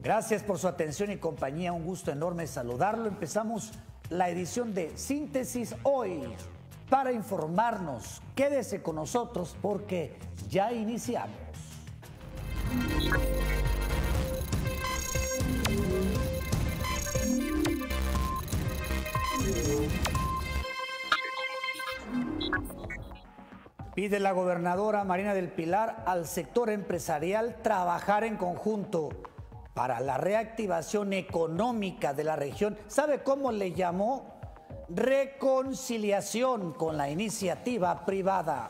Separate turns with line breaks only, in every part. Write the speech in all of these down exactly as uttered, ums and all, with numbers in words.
Gracias por su atención y compañía, un gusto enorme saludarlo. Empezamos la edición de Síntesis hoy para informarnos. Quédese con nosotros porque ya iniciamos. Pide la gobernadora Marina del Pilar al sector empresarial trabajar en conjunto para la reactivación económica de la región. ¿Sabe cómo le llamó? Reconciliación con la iniciativa privada.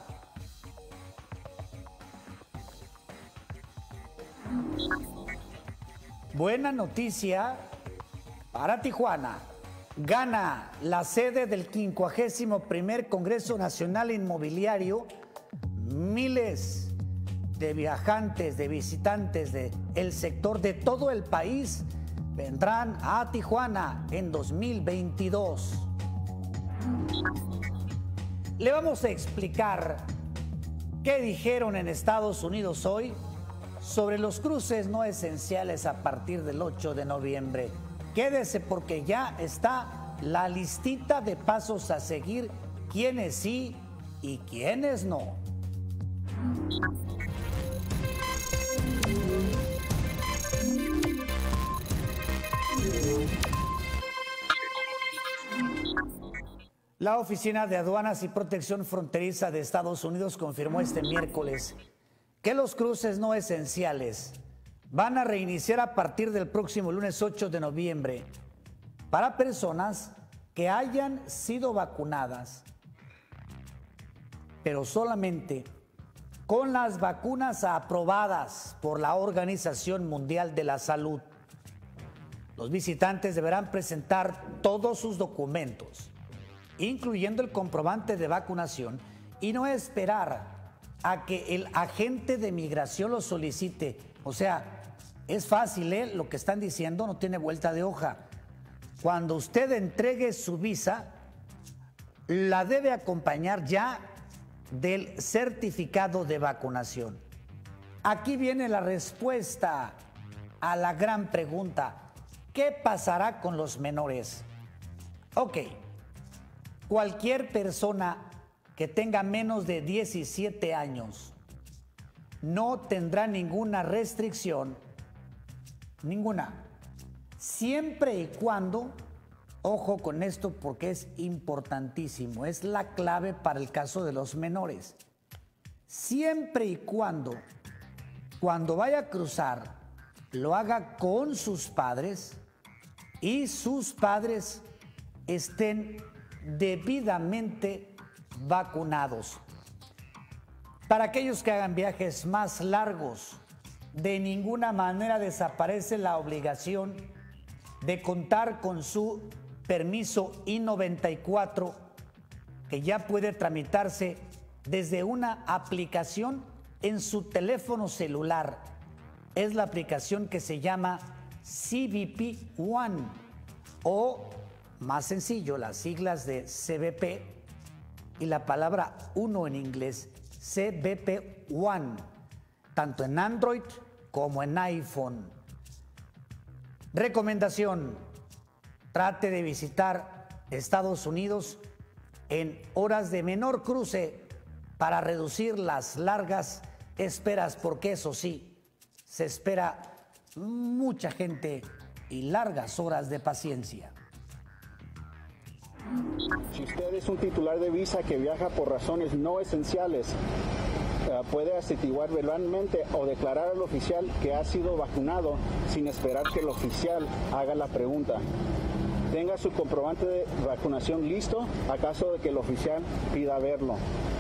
Buena noticia para Tijuana. Gana la sede del quincuagésimo primer Congreso Nacional Inmobiliario. Miles de viajantes, de visitantes del sector de todo el país vendrán a Tijuana en dos mil veintidós. Le vamos a explicar qué dijeron en Estados Unidos hoy sobre los cruces no esenciales a partir del ocho de noviembre. Quédese porque ya está la listita de pasos a seguir, quiénes sí y quiénes no. La Oficina de Aduanas y Protección Fronteriza de Estados Unidos confirmó este miércoles que los cruces no esenciales van a reiniciar a partir del próximo lunes ocho de noviembre para personas que hayan sido vacunadas, pero solamente con las vacunas aprobadas por la Organización Mundial de la Salud. Los visitantes deberán presentar todos sus documentos, incluyendo el comprobante de vacunación, y no esperar a que el agente de migración lo solicite. O sea, es fácil, ¿eh? Lo que están diciendo no tiene vuelta de hoja. Cuando usted entregue su visa, la debe acompañar ya del certificado de vacunación. Aquí viene la respuesta a la gran pregunta: ¿qué pasará con los menores? Ok, cualquier persona que tenga menos de diecisiete años no tendrá ninguna restricción, ninguna, siempre y cuando, ojo con esto porque es importantísimo, es la clave para el caso de los menores, siempre y cuando, cuando vaya a cruzar, lo haga con sus padres y sus padres estén debidamente vacunados. Para aquellos que hagan viajes más largos, de ninguna manera desaparece la obligación de contar con su permiso I noventa y cuatro, que ya puede tramitarse desde una aplicación en su teléfono celular. Es la aplicación que se llama C B P One, o más sencillo, las siglas de C B P y la palabra uno en inglés, C B P One, tanto en Android como en iPhone. Recomendación: trate de visitar Estados Unidos en horas de menor cruce para reducir las largas esperas, porque eso sí, se espera mucha gente y largas horas de paciencia.
Si usted es un titular de visa que viaja por razones no esenciales, uh, puede atestiguar verbalmente o declarar al oficial que ha sido vacunado sin esperar que el oficial haga la pregunta. Tenga su comprobante de vacunación listo a caso de que el oficial pida verlo.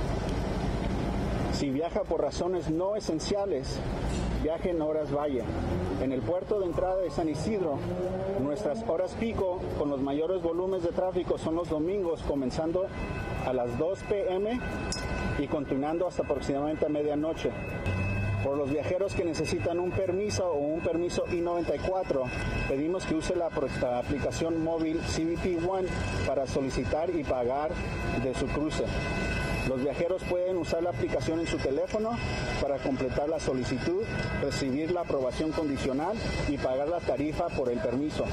Si viaja por razones no esenciales, viaje en horas valle. En el puerto de entrada de San Isidro, nuestras horas pico con los mayores volúmenes de tráfico son los domingos, comenzando a las dos pe eme y continuando hasta aproximadamente a medianoche. Por los viajeros que necesitan un permiso o un permiso I noventa y cuatro, pedimos que use la, la aplicación móvil C B P One para solicitar y pagar de su cruce. Los viajeros pueden usar la aplicación en su teléfono para completar la solicitud, recibir la aprobación condicional y pagar la tarifa por el permiso.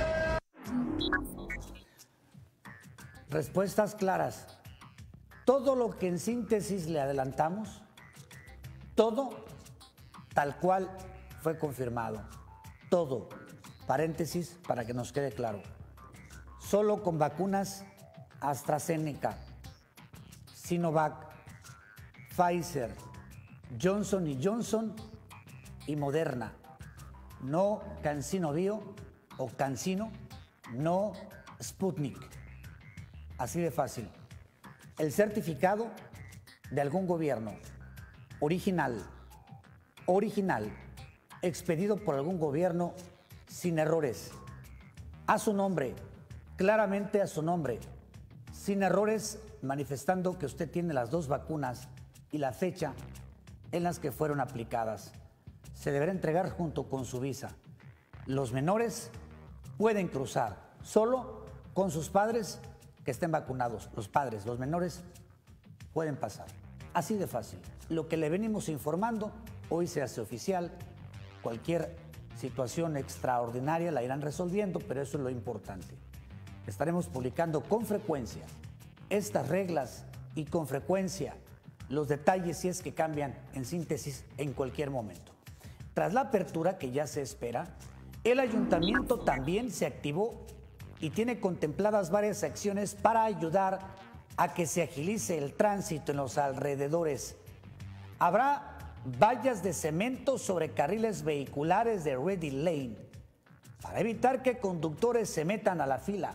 Respuestas claras. Todo lo que en síntesis le adelantamos, todo tal cual fue confirmado. Todo. Paréntesis para que nos quede claro. Solo con vacunas AstraZeneca, Sinovac, Pfizer, Johnson y Johnson y Moderna. No CanSino Bio o CanSino, no Sputnik. Así de fácil. El certificado de algún gobierno original, original, expedido por algún gobierno sin errores, a su nombre, claramente a su nombre, sin errores, manifestando que usted tiene las dos vacunas y la fecha en las que fueron aplicadas. Se deberá entregar junto con su visa. Los menores pueden cruzar solo con sus padres que estén vacunados. Los padres, los menores pueden pasar. Así de fácil. Lo que le venimos informando hoy se hace oficial. Cualquier situación extraordinaria la irán resolviendo, pero eso es lo importante. Estaremos publicando con frecuencia estas reglas y con frecuencia los detalles si es que cambian en síntesis en cualquier momento. Tras la apertura que ya se espera, el ayuntamiento también se activó y tiene contempladas varias acciones para ayudar a que se agilice el tránsito en los alrededores. Habrá vallas de cemento sobre carriles vehiculares de Ready Lane para evitar que conductores se metan a la fila.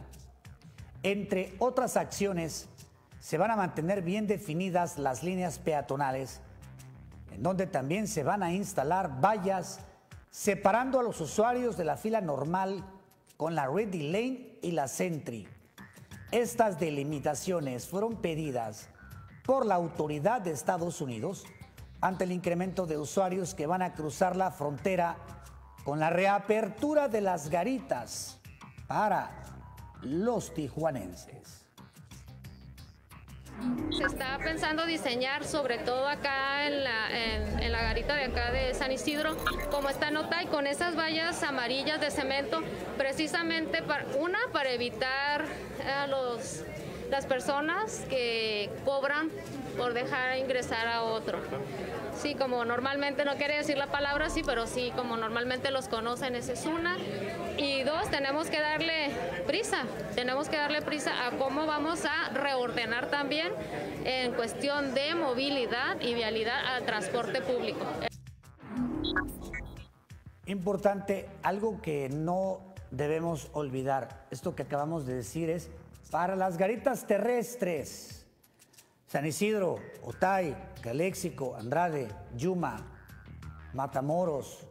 Entre otras acciones, se van a mantener bien definidas las líneas peatonales, en donde también se van a instalar vallas separando a los usuarios de la fila normal con la Ready Lane y la Sentry. Estas delimitaciones fueron pedidas por la autoridad de Estados Unidos ante el incremento de usuarios que van a cruzar la frontera con la reapertura de las garitas para los tijuanenses.
Se está pensando diseñar, sobre todo acá en la, en, en la garita de acá de San Isidro, como esta nota y con esas vallas amarillas de cemento, precisamente para, una, para evitar a los, las personas que cobran por dejar ingresar a otro. Sí, como normalmente, no quiere decir la palabra así, pero sí, como normalmente los conocen, esa es una. Y dos, tenemos que darle prisa, tenemos que darle prisa a cómo vamos a reordenar también en cuestión de movilidad y vialidad al transporte público.
Importante, algo que no debemos olvidar, esto que acabamos de decir es para las garitas terrestres. San Isidro, Otay, Caléxico, Andrade, Yuma, Matamoros,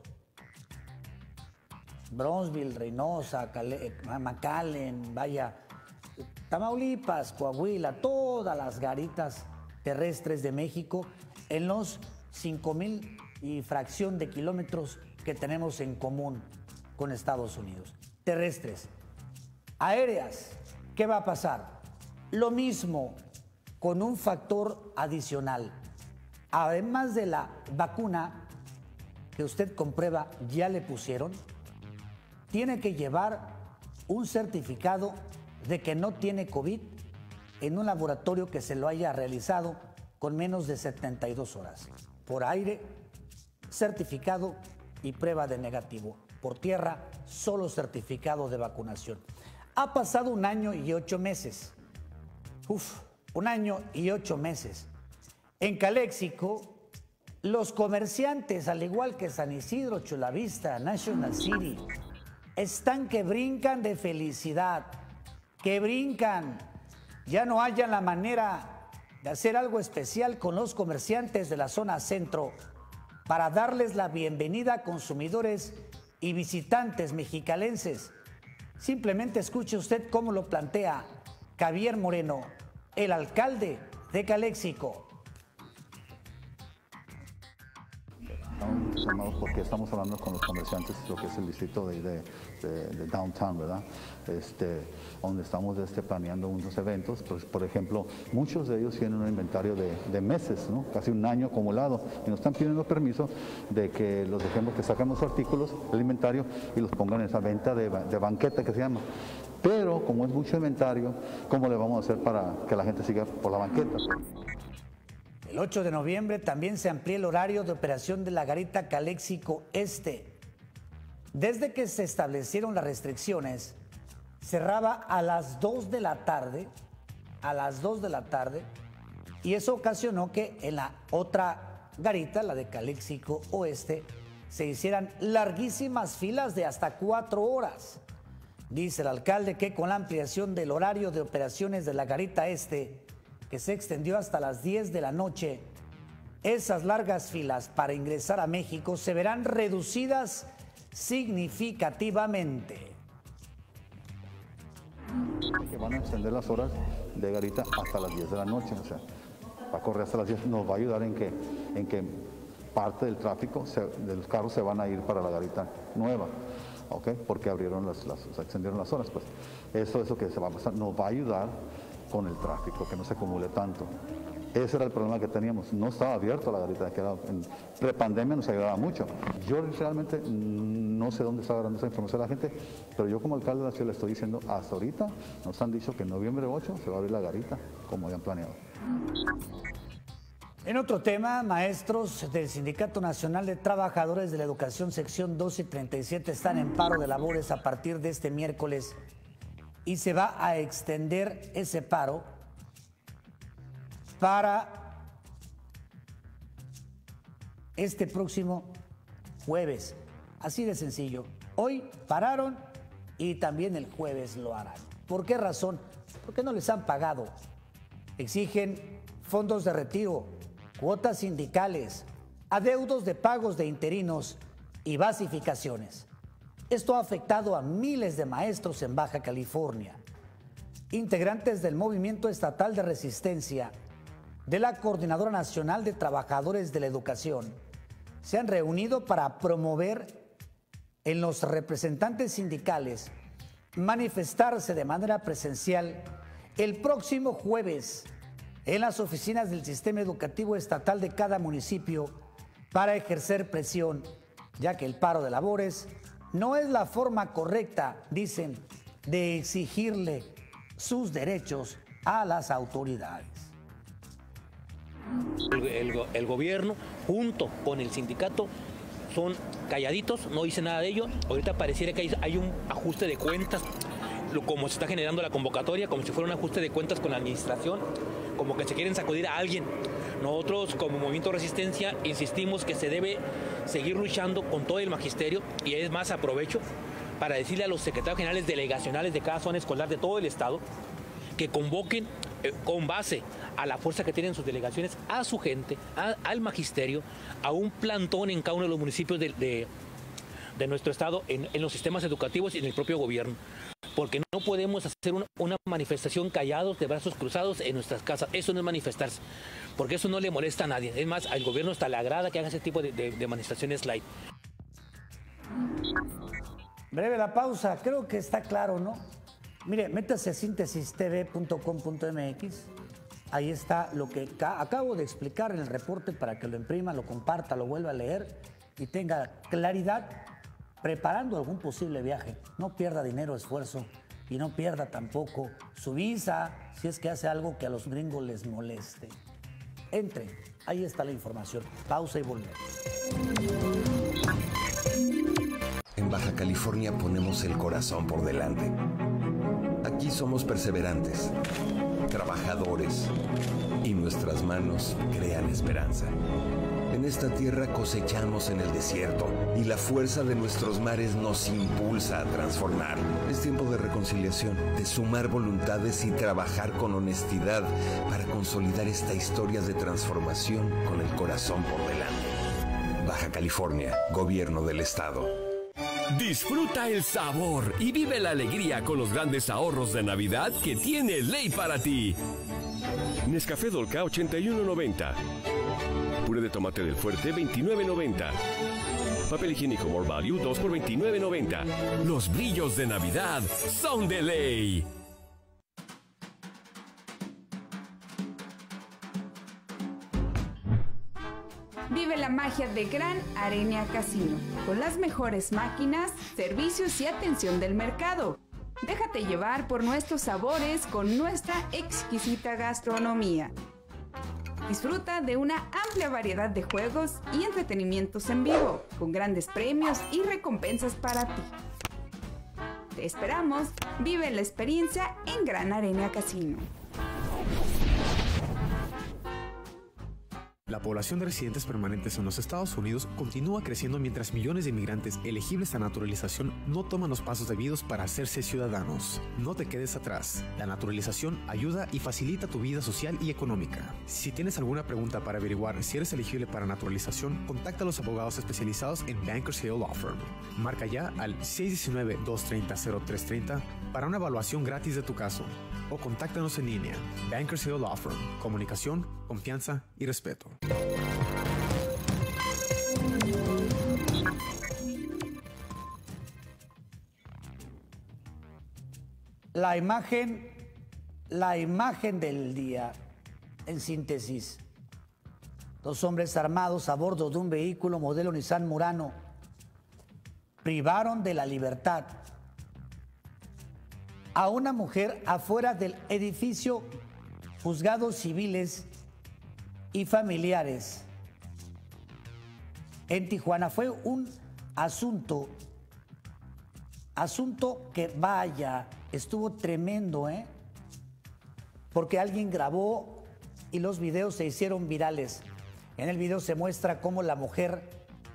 Bronzeville, Reynosa, McAllen, vaya, Tamaulipas, Coahuila, todas las garitas terrestres de México en los cinco mil y fracción de kilómetros que tenemos en común con Estados Unidos. Terrestres. Aéreas, ¿qué va a pasar? Lo mismo, con un factor adicional. Además de la vacuna que usted comprueba ya le pusieron, tiene que llevar un certificado de que no tiene COVID en un laboratorio que se lo haya realizado con menos de setenta y dos horas. Por aire, certificado y prueba de negativo. Por tierra, solo certificado de vacunación. Ha pasado un año y ocho meses. Uf. Un año y ocho meses. En Caléxico, los comerciantes, al igual que San Isidro, Chulavista, National City, están que brincan de felicidad, que brincan. Ya no hayan la manera de hacer algo especial con los comerciantes de la zona centro para darles la bienvenida a consumidores y visitantes mexicalenses. Simplemente escuche usted cómo lo plantea Javier Moreno, el alcalde de Caléxico.
Estamos llamados porque estamos hablando con los comerciantes, lo que es el distrito de, de, de, de downtown, ¿verdad? Este, donde estamos este, planeando unos eventos. Pues, por ejemplo, muchos de ellos tienen un inventario de, de meses, ¿no? Casi un año acumulado, y nos están pidiendo permiso de que los dejemos que sacan los artículos del inventario y los pongan en esa venta de, de banqueta que se llama. Pero como es mucho inventario, ¿cómo le vamos a hacer para que la gente siga por la banqueta?
El ocho de noviembre también se amplía el horario de operación de la garita Calexico Este. Desde que se establecieron las restricciones, cerraba a las dos de la tarde, a las dos de la tarde, y eso ocasionó que en la otra garita, la de Calexico Oeste, se hicieran larguísimas filas de hasta cuatro horas. Dice el alcalde que con la ampliación del horario de operaciones de la garita Este, que se extendió hasta las diez de la noche, esas largas filas para ingresar a México se verán reducidas significativamente.
Que van a extender las horas de garita hasta las diez de la noche, o sea, va a correr hasta las diez, nos va a ayudar en que, en que parte del tráfico se, de los carros se van a ir para la garita nueva, ¿ok? Porque abrieron las, las o sea, extendieron las horas, pues eso, eso que se va a pasar, nos va a ayudar con el tráfico, que no se acumule tanto. Ese era el problema que teníamos, no estaba abierto la garita, que era, en prepandemia nos ayudaba mucho. Yo realmente no sé dónde está agarrando esa información la gente, pero yo como alcalde de la ciudad le estoy diciendo, hasta ahorita nos han dicho que en noviembre ocho se va a abrir la garita, como habían planeado.
En otro tema, maestros del Sindicato Nacional de Trabajadores de la Educación, sección doce y treinta y siete, están en paro de labores a partir de este miércoles y se va a extender ese paro para este próximo jueves. Así de sencillo. Hoy pararon y también el jueves lo harán. ¿Por qué razón? Porque no les han pagado. Exigen fondos de retiro, cuotas sindicales, adeudos de pagos de interinos y basificaciones. Esto ha afectado a miles de maestros en Baja California. Integrantes del Movimiento Estatal de Resistencia de la Coordinadora Nacional de Trabajadores de la Educación se han reunido para promover en los representantes sindicales manifestarse de manera presencial el próximo jueves en las oficinas del sistema educativo estatal de cada municipio para ejercer presión, ya que el paro de labores no es la forma correcta, dicen, de exigirle sus derechos a las autoridades.
El, el, el gobierno junto con el sindicato son calladitos, no dice nada de ello. Ahorita pareciera que hay, hay un ajuste de cuentas, lo, como se está generando la convocatoria, como si fuera un ajuste de cuentas con la administración, como que se quieren sacudir a alguien. Nosotros como Movimiento de Resistencia insistimos que se debe seguir luchando con todo el magisterio, y es más, aprovecho para decirle a los secretarios generales delegacionales de cada zona escolar de todo el estado que convoquen eh, con base a la fuerza que tienen sus delegaciones a su gente, a, al magisterio, a un plantón en cada uno de los municipios de, de, de nuestro estado, en, en los sistemas educativos y en el propio gobierno. Porque no podemos hacer una, una manifestación callados, de brazos cruzados en nuestras casas. Eso no es manifestarse, porque eso no le molesta a nadie. Es más, al gobierno hasta le agrada que haga ese tipo de, de, de manifestaciones light.
Breve la pausa, creo que está claro, ¿no? Mire, métase a síntesis t v punto com punto m x. Ahí está lo que acabo de explicar en el reporte para que lo imprima, lo comparta, lo vuelva a leer y tenga claridad preparando algún posible viaje. No pierda dinero, esfuerzo, y no pierda tampoco su visa si es que hace algo que a los gringos les moleste. Entre, ahí está la información. Pausa y volvemos.
En Baja California ponemos el corazón por delante. Aquí somos perseverantes, trabajadores, y nuestras manos crean esperanza. En esta tierra cosechamos en el desierto y la fuerza de nuestros mares nos impulsa a transformar. Es tiempo de reconciliación, de sumar voluntades y trabajar con honestidad para consolidar esta historia de transformación con el corazón por delante. Baja California, Gobierno del Estado.
Disfruta el sabor y vive la alegría con los grandes ahorros de Navidad que tiene Ley para ti. Nescafé Dolca ochenta y uno noventa. puré de tomate del Fuerte, veintinueve noventa. Papel higiénico More Value, dos por veintinueve noventa. Los brillos de Navidad son de ley.
Vive la magia de Gran Arena Casino, con las mejores máquinas, servicios y atención del mercado. Déjate llevar por nuestros sabores con nuestra exquisita gastronomía. Disfruta de una amplia variedad de juegos y entretenimientos en vivo, con grandes premios y recompensas para ti. Te esperamos, vive la experiencia en Gran Arena Casino.
La población de residentes permanentes en los Estados Unidos continúa creciendo mientras millones de inmigrantes elegibles a naturalización no toman los pasos debidos para hacerse ciudadanos. No te quedes atrás. La naturalización ayuda y facilita tu vida social y económica. Si tienes alguna pregunta para averiguar si eres elegible para naturalización, contacta a los abogados especializados en Bankers Hill Law Firm. Marca ya al seis uno nueve, dos tres cero, cero tres tres cero para una evaluación gratis de tu caso. O contáctanos en línea. Bankers Hill Law Firm. Comunicación, confianza y respeto.
La imagen, la imagen del día, en síntesis. Dos hombres armados a bordo de un vehículo modelo Nissan Murano privaron de la libertad a una mujer afuera del edificio Juzgados Civiles y Familiares en Tijuana. Fue un asunto, asunto que vaya, estuvo tremendo, ¿eh? Porque alguien grabó y los videos se hicieron virales. En el video se muestra cómo la mujer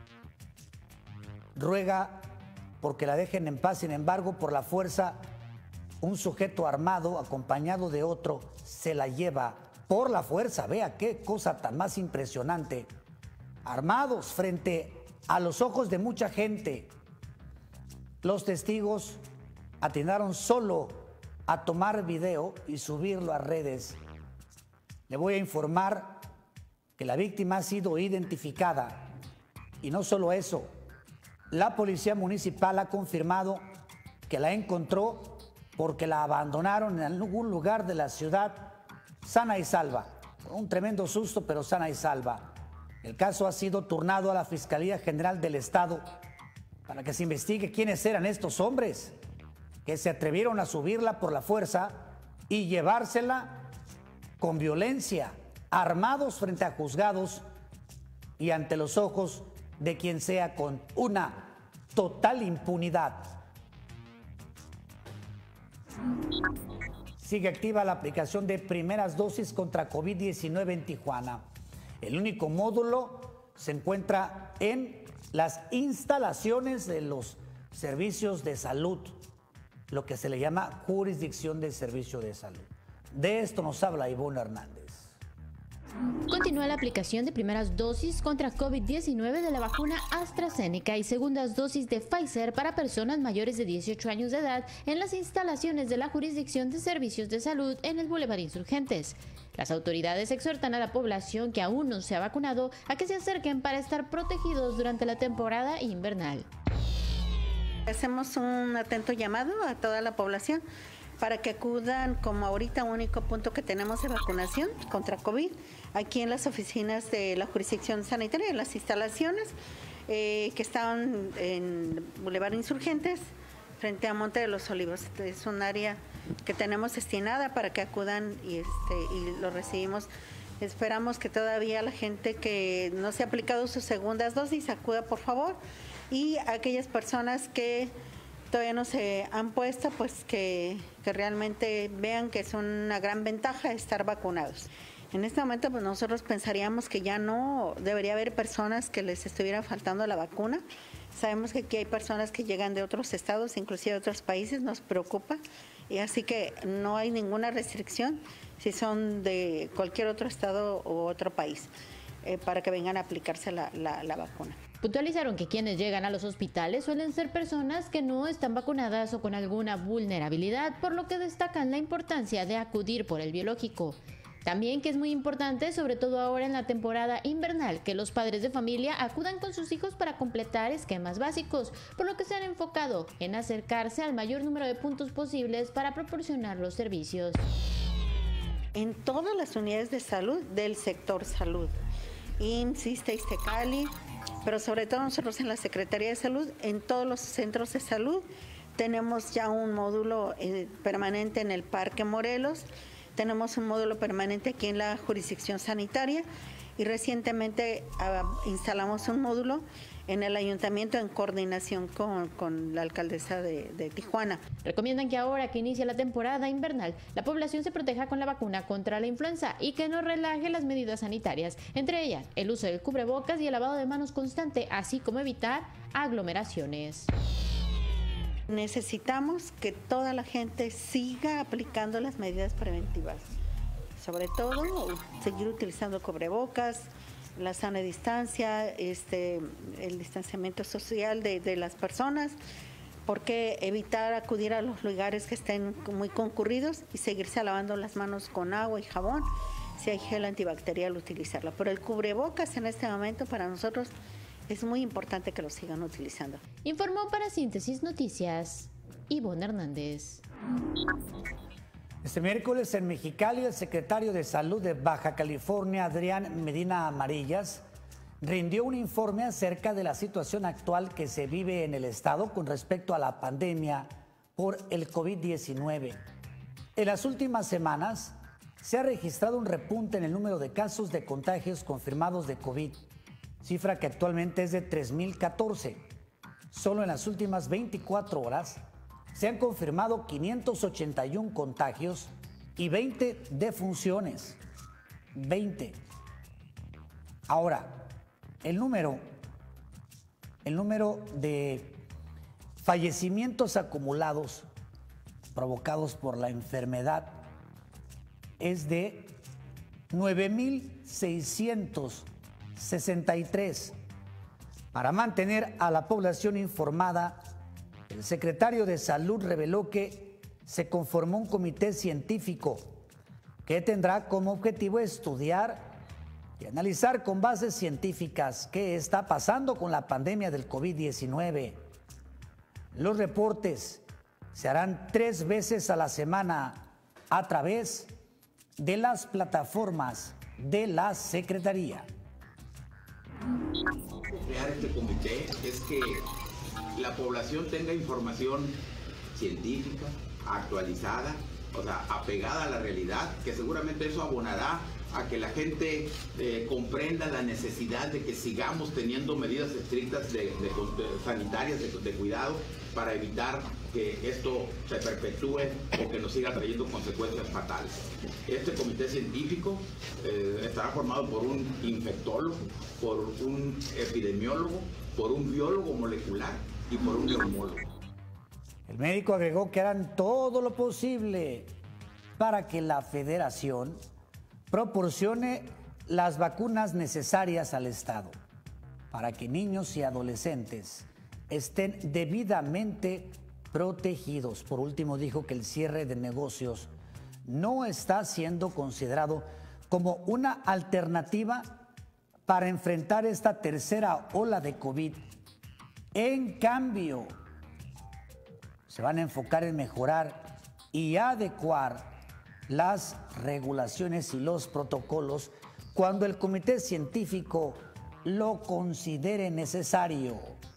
ruega porque la dejen en paz, sin embargo, por la fuerza, un sujeto armado acompañado de otro se la lleva por la fuerza. Vea qué cosa tan más impresionante. Armados frente a los ojos de mucha gente. Los testigos atinaron solo a tomar video y subirlo a redes. Le voy a informar que la víctima ha sido identificada. Y no solo eso, la policía municipal ha confirmado que la encontró porque la abandonaron en algún lugar de la ciudad sana y salva. Un tremendo susto, pero sana y salva. El caso ha sido turnado a la Fiscalía General del Estado para que se investigue quiénes eran estos hombres que se atrevieron a subirla por la fuerza y llevársela con violencia, armados frente a juzgados y ante los ojos de quien sea, con una total impunidad. Sigue activa la aplicación de primeras dosis contra COVID diecinueve en Tijuana. El único módulo se encuentra en las instalaciones de los servicios de salud, lo que se le llama jurisdicción de servicio de salud. De esto nos habla Ivonne Hernández.
Continúa la aplicación de primeras dosis contra COVID diecinueve de la vacuna AstraZeneca y segundas dosis de Pfizer para personas mayores de dieciocho años de edad en las instalaciones de la Jurisdicción de Servicios de Salud en el Boulevard Insurgentes. Las autoridades exhortan a la población que aún no se ha vacunado a que se acerquen para estar protegidos durante la temporada invernal.
Hacemos un atento llamado a toda la población para que acudan, como ahorita único punto que tenemos de vacunación contra COVID, aquí en las oficinas de la jurisdicción sanitaria, en las instalaciones eh, que están en Boulevard Insurgentes, frente a Monte de los Olivos. Es un área que tenemos destinada para que acudan y, este, y lo recibimos. Esperamos que todavía la gente que no se ha aplicado sus segundas dosis acuda, por favor, y aquellas personas que todavía no se han puesto, pues que, que realmente vean que es una gran ventaja estar vacunados. En este momento, pues nosotros pensaríamos que ya no debería haber personas que les estuviera faltando la vacuna. Sabemos que aquí hay personas que llegan de otros estados, inclusive de otros países, nos preocupa, y así que no hay ninguna restricción si son de cualquier otro estado u otro país, eh, para que vengan a aplicarse la, la, la vacuna.
Puntualizaron que quienes llegan a los hospitales suelen ser personas que no están vacunadas o con alguna vulnerabilidad, por lo que destacan la importancia de acudir por el biológico. También que es muy importante, sobre todo ahora en la temporada invernal, que los padres de familia acudan con sus hijos para completar esquemas básicos, por lo que se han enfocado en acercarse al mayor número de puntos posibles para proporcionar los servicios.
En todas las unidades de salud del sector salud, I M S S, ISSSTE, ISSSTECALI, pero sobre todo nosotros en la Secretaría de Salud, en todos los centros de salud, tenemos ya un módulo eh, permanente en el Parque Morelos, tenemos un módulo permanente aquí en la jurisdicción sanitaria y recientemente uh, instalamos un módulo en el ayuntamiento en coordinación con, con la alcaldesa de, de Tijuana.
Recomiendan que ahora que inicia la temporada invernal, la población se proteja con la vacuna contra la influenza y que no relaje las medidas sanitarias, entre ellas el uso del cubrebocas y el lavado de manos constante, así como evitar aglomeraciones.
Necesitamos que toda la gente siga aplicando las medidas preventivas, sobre todo seguir utilizando cubrebocas, la sana distancia, este, el distanciamiento social de, de las personas, porque evitar acudir a los lugares que estén muy concurridos y seguirse lavando las manos con agua y jabón, si hay gel antibacterial utilizarlo. Pero el cubrebocas en este momento para nosotros es muy importante que lo sigan utilizando.
Informó para Síntesis Noticias, Ivonne Hernández.
Este miércoles en Mexicali, el secretario de Salud de Baja California, Adrián Medina Amarillas, rindió un informe acerca de la situación actual que se vive en el estado con respecto a la pandemia por el COVID diecinueve. En las últimas semanas se ha registrado un repunte en el número de casos de contagios confirmados de COVID, cifra que actualmente es de tres mil catorce. Solo en las últimas veinticuatro horas se han confirmado quinientos ochenta y uno contagios y veinte defunciones. veinte. Ahora, el número, el número de fallecimientos acumulados provocados por la enfermedad es de nueve mil seiscientos sesenta y tres. Para mantener a la población informada, el secretario de Salud reveló que se conformó un comité científico que tendrá como objetivo estudiar y analizar con bases científicas qué está pasando con la pandemia del COVID diecinueve. Los reportes se harán tres veces a la semana a través de las plataformas de la Secretaría.
Crear este comité es que la población tenga información científica, actualizada, o sea, apegada a la realidad, que seguramente eso abonará a que la gente eh, comprenda la necesidad de que sigamos teniendo medidas estrictas de, de, de sanitarias de, de cuidado para evitar que esto se perpetúe o que nos siga trayendo consecuencias fatales. Este comité científico eh, estará formado por un infectólogo, por un epidemiólogo, por un biólogo molecular y por un neumólogo.
El médico agregó que harán todo lo posible para que la Federación proporcione las vacunas necesarias al Estado, para que niños y adolescentes estén debidamente protegidos. Por último, dijo que el cierre de negocios no está siendo considerado como una alternativa para enfrentar esta tercera ola de COVID. En cambio, se van a enfocar en mejorar y adecuar las regulaciones y los protocolos cuando el comité científico lo considere necesario.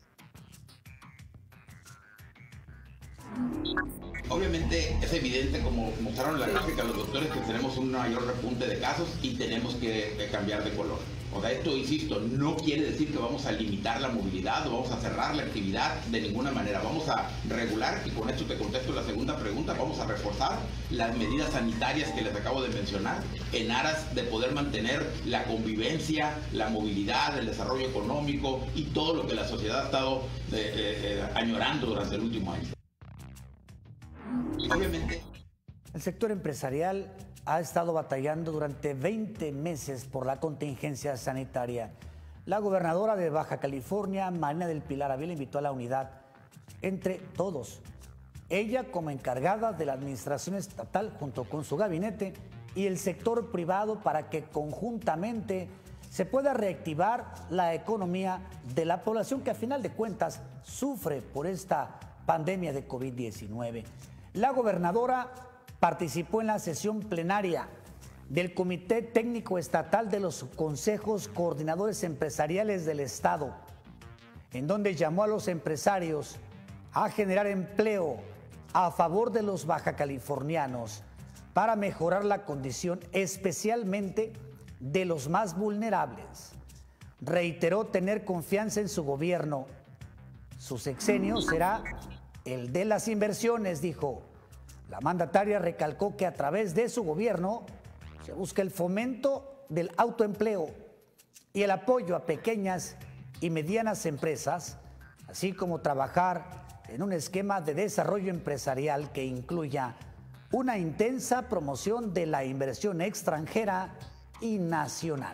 Obviamente es evidente, como mostraron en la gráfica los doctores, que tenemos un mayor repunte de casos y tenemos que, que cambiar de color. O sea, esto, insisto, no quiere decir que vamos a limitar la movilidad o vamos a cerrar la actividad de ninguna manera. Vamos a regular, y con esto te contesto la segunda pregunta, vamos a reforzar las medidas sanitarias que les acabo de mencionar en aras de poder mantener la convivencia, la movilidad, el desarrollo económico y todo lo que la sociedad ha estado eh, eh, añorando durante el último año. Obviamente.
El sector empresarial ha estado batallando durante veinte meses por la contingencia sanitaria. La gobernadora de Baja California, Marina del Pilar Ávila, invitó a la unidad entre todos. Ella, como encargada de la administración estatal, junto con su gabinete, y el sector privado para que conjuntamente se pueda reactivar la economía de la población que a final de cuentas sufre por esta pandemia de COVID diecinueve. La gobernadora participó en la sesión plenaria del Comité Técnico Estatal de los Consejos Coordinadores Empresariales del Estado, en donde llamó a los empresarios a generar empleo a favor de los bajacalifornianos para mejorar la condición especialmente de los más vulnerables. Reiteró tener confianza en su gobierno. Su sexenio será el de las inversiones, dijo. La mandataria recalcó que a través de su gobierno se busca el fomento del autoempleo y el apoyo a pequeñas y medianas empresas, así como trabajar en un esquema de desarrollo empresarial que incluya una intensa promoción de la inversión extranjera y nacional.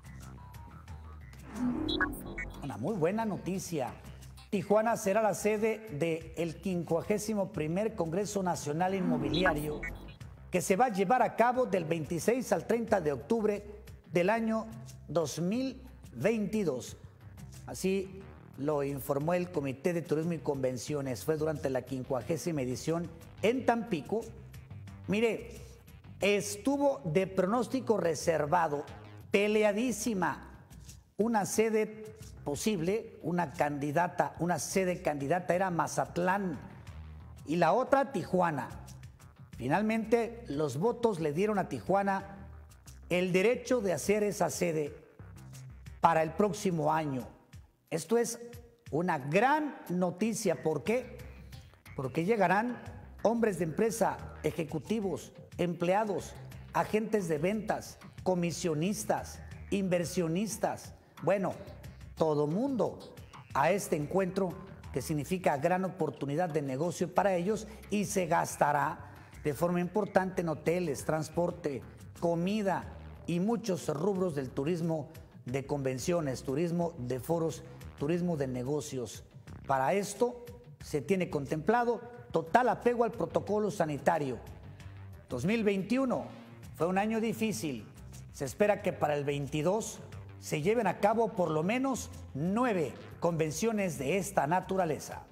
Una muy buena noticia. Tijuana será la sede del quincuagésimo primer Congreso Nacional Inmobiliario, que se va a llevar a cabo del veintiséis al treinta de octubre del año dos mil veintidós. Así lo informó el Comité de Turismo y Convenciones. Fue durante la quincuagésima edición en Tampico. Mire, estuvo de pronóstico reservado, peleadísima, una sede posible, una candidata, una sede candidata era Mazatlán y la otra Tijuana. Finalmente, los votos le dieron a Tijuana el derecho de hacer esa sede para el próximo año. Esto es una gran noticia. ¿Por qué? Porque llegarán hombres de empresa, ejecutivos, empleados, agentes de ventas, comisionistas, inversionistas. Bueno, todo mundo a este encuentro que significa gran oportunidad de negocio para ellos y se gastará de forma importante en hoteles, transporte, comida y muchos rubros del turismo de convenciones, turismo de foros, turismo de negocios. Para esto se tiene contemplado total apego al protocolo sanitario. dos mil veintiuno fue un año difícil. Se espera que para el veintidós se lleven a cabo por lo menos nueve convenciones de esta naturaleza.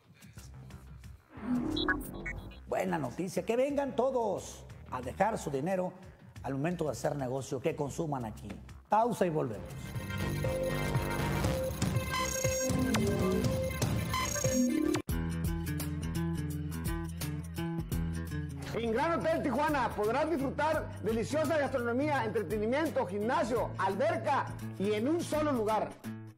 Buena noticia, que vengan todos a dejar su dinero al momento de hacer negocio, que consuman aquí. Pausa y volvemos.
En Gran Hotel Tijuana podrás disfrutar deliciosa gastronomía, entretenimiento, gimnasio, alberca y en un solo lugar.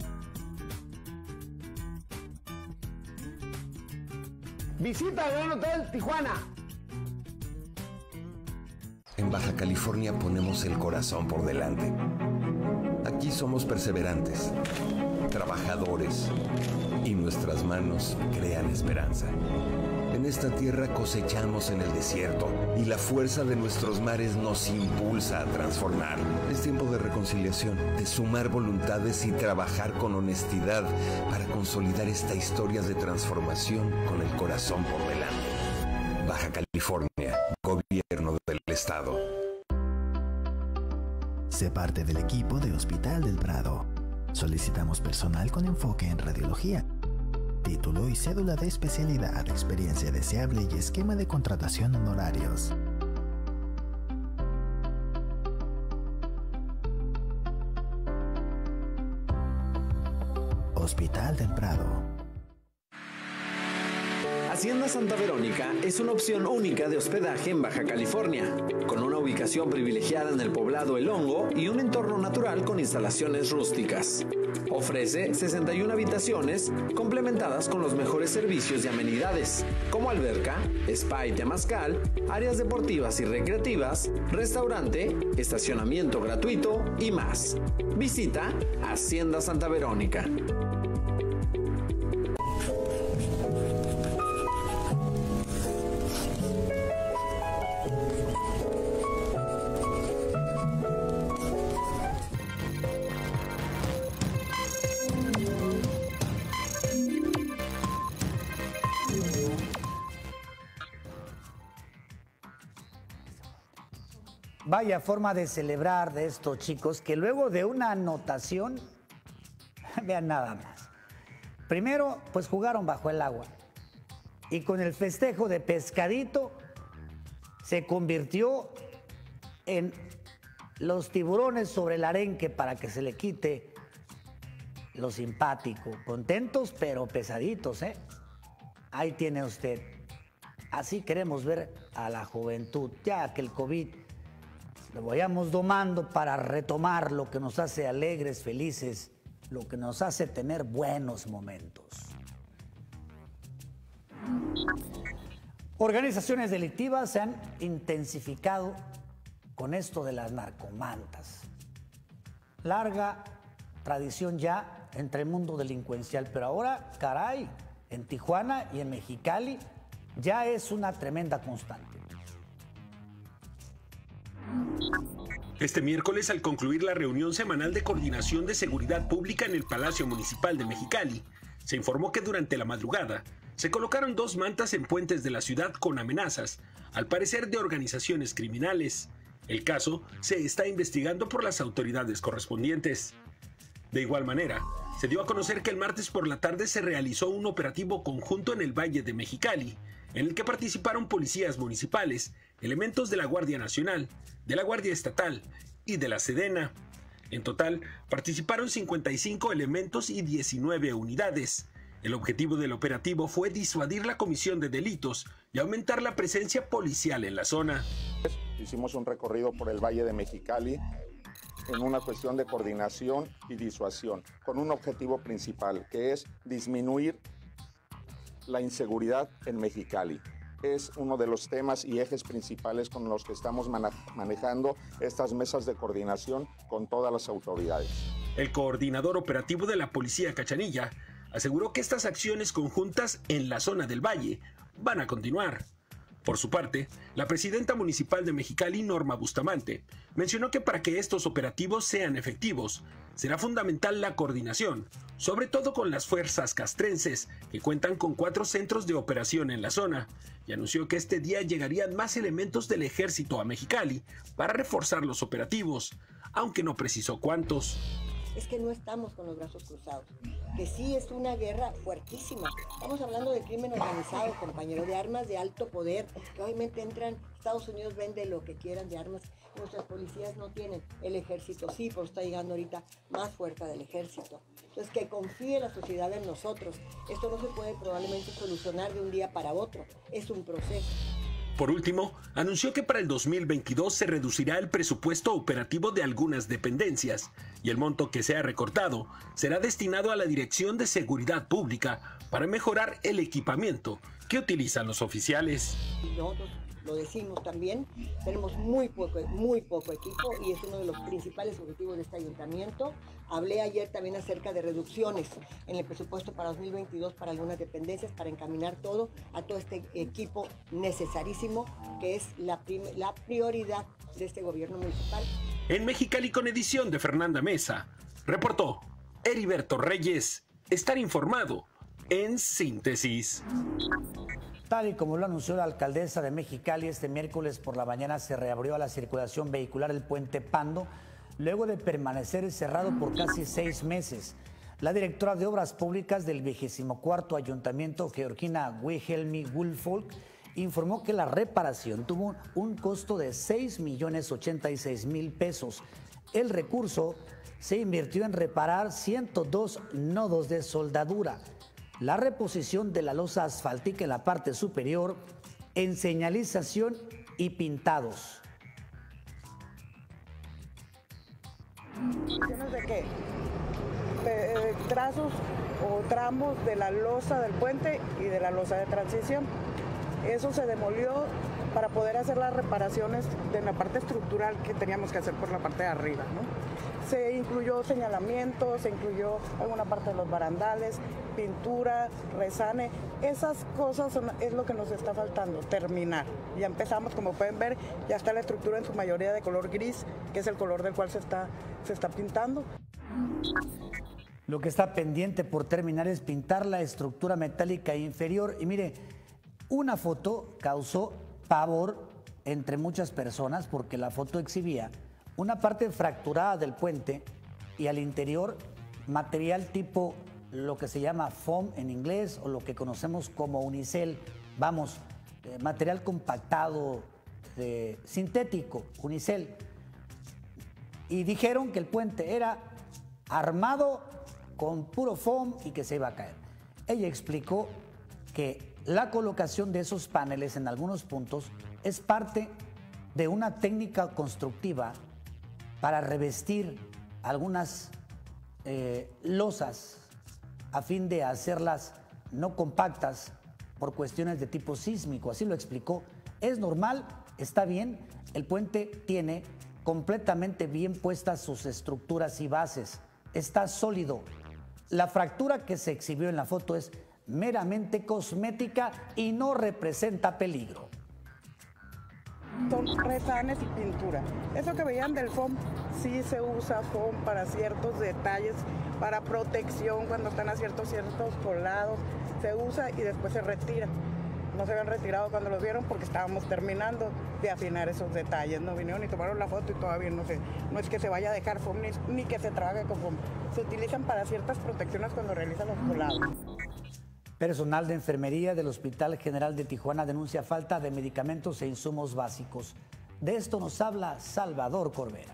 Visita el Gran Hotel Tijuana.
En Baja California ponemos el corazón por delante. Aquí somos perseverantes, trabajadores y nuestras manos crean esperanza. En esta tierra cosechamos en el desierto y la fuerza de nuestros mares nos impulsa a transformar. Es tiempo de reconciliación, de sumar voluntades y trabajar con honestidad para consolidar esta historia de transformación con el corazón por delante. Baja California, Gobierno del Estado.
Sé parte del equipo de Hospital del Prado. Solicitamos personal con enfoque en radiología. Título y cédula de especialidad, experiencia deseable y esquema de contratación en horarios. Hospital del Prado.
Hacienda Santa Verónica es una opción única de hospedaje en Baja California, con una ubicación privilegiada en el poblado El Hongo y un entorno natural con instalaciones rústicas. Ofrece sesenta y una habitaciones complementadas con los mejores servicios y amenidades, como alberca, spa y temazcal, áreas deportivas y recreativas, restaurante, estacionamiento gratuito y más. Visita Hacienda Santa Verónica.
Vaya forma de celebrar de estos chicos que luego de una anotación, vean nada más. Primero, pues jugaron bajo el agua y con el festejo de pescadito se convirtió en los tiburones sobre el arenque para que se le quite lo simpático. Contentos pero pesaditos, ¿eh? Ahí tiene usted. Así queremos ver a la juventud, ya que el COVID lo vayamos domando para retomar lo que nos hace alegres, felices, lo que nos hace tener buenos momentos. Organizaciones delictivas se han intensificado con esto de las narcomantas. Larga tradición ya entre el mundo delincuencial, pero ahora, caray, en Tijuana y en Mexicali ya es una tremenda constante.
Este miércoles, al concluir la reunión semanal de coordinación de seguridad pública en el Palacio Municipal de Mexicali, se informó que durante la madrugada se colocaron dos mantas en puentes de la ciudad con amenazas, al parecer de organizaciones criminales. El caso se está investigando por las autoridades correspondientes. De igual manera, se dio a conocer que el martes por la tarde se realizó un operativo conjunto en el Valle de Mexicali, en el que participaron policías municipales, elementos de la Guardia Nacional, de la Guardia Estatal y de la Sedena. En total, participaron cincuenta y cinco elementos y diecinueve unidades. El objetivo del operativo fue disuadir la comisión de delitos y aumentar la presencia policial en la zona.
Hicimos un recorrido por el Valle de Mexicali en una cuestión de coordinación y disuasión, con un objetivo principal, que es disminuir la inseguridad en Mexicali. Es uno de los temas y ejes principales con los que estamos manejando estas mesas de coordinación con todas las autoridades.
El coordinador operativo de la Policía Cachanilla aseguró que estas acciones conjuntas en la zona del Valle van a continuar. Por su parte, la presidenta municipal de Mexicali, Norma Bustamante, mencionó que para que estos operativos sean efectivos, será fundamental la coordinación, sobre todo con las fuerzas castrenses, que cuentan con cuatro centros de operación en la zona, y anunció que este día llegarían más elementos del ejército a Mexicali para reforzar los operativos, aunque no precisó cuántos.
Es que no estamos con los brazos cruzados, que sí es una guerra fuertísima. Estamos hablando de crimen organizado, compañero, de armas de alto poder, que obviamente entran, Estados Unidos vende lo que quieran de armas, nuestras policías no tienen, el ejército sí, pues está llegando ahorita más fuerza del ejército. Entonces, que confíe la sociedad en nosotros. Esto no se puede probablemente solucionar de un día para otro, es un proceso.
Por último, anunció que para el dos mil veintidós se reducirá el presupuesto operativo de algunas dependencias y el monto que sea recortado será destinado a la Dirección de Seguridad Pública para mejorar el equipamiento que utilizan los oficiales.
Nosotros lo decimos también, tenemos muy poco, muy poco equipo y es uno de los principales objetivos de este ayuntamiento. Hablé ayer también acerca de reducciones en el presupuesto para dos mil veintidós para algunas dependencias, para encaminar todo a todo este equipo necesarísimo que es la, la prioridad de este gobierno municipal.
En Mexicali, con edición de Fernanda Mesa, reportó Heriberto Reyes. Estar informado en síntesis.
Tal y como lo anunció la alcaldesa de Mexicali, este miércoles por la mañana se reabrió a la circulación vehicular el puente Pando, luego de permanecer cerrado por casi seis meses. La directora de Obras Públicas del vigésimo cuarto Ayuntamiento, Georgina Wilhelmi Woolfolk, informó que la reparación tuvo un costo de seis millones ochenta y seis mil pesos. El recurso se invirtió en reparar ciento dos nodos de soldadura, la reposición de la losa asfáltica en la parte superior, en señalización y pintados.
¿De qué? De, eh, trazos o tramos de la losa del puente y de la losa de transición. Eso se demolió para poder hacer las reparaciones de la parte estructural que teníamos que hacer por la parte de arriba, ¿no? Se incluyó señalamiento, se incluyó alguna parte de los barandales, pintura, resane. Esas cosas son, es lo que nos está faltando, terminar. Ya empezamos, como pueden ver, ya está la estructura en su mayoría de color gris, que es el color del cual se está, se está pintando.
Lo que está pendiente por terminar es pintar la estructura metálica inferior. Y mire, una foto causó pavor entre muchas personas porque la foto exhibía una parte fracturada del puente y al interior material tipo lo que se llama foam en inglés o lo que conocemos como unicel, vamos, eh, material compactado, eh, sintético, unicel. Y dijeron que el puente era armado con puro foam y que se iba a caer. Ella explicó que la colocación de esos paneles en algunos puntos es parte de una técnica constructiva para revestir algunas eh, losas a fin de hacerlas no compactas por cuestiones de tipo sísmico. Así lo explicó. Es normal, está bien, el puente tiene completamente bien puestas sus estructuras y bases, está sólido. La fractura que se exhibió en la foto es meramente cosmética y no representa peligro.
Son resanes y pintura. Eso que veían del foam, sí se usa foam para ciertos detalles, para protección cuando están a ciertos, ciertos colados, se usa y después se retira. No se habían retirado cuando los vieron porque estábamos terminando de afinar esos detalles. No vinieron y tomaron la foto y todavía no, se, no es que se vaya a dejar foam ni, ni que se trabaje con foam. Se utilizan para ciertas protecciones cuando realizan los colados.
Personal de enfermería del Hospital General de Tijuana denuncia falta de medicamentos e insumos básicos. De esto nos habla Salvador Corbera.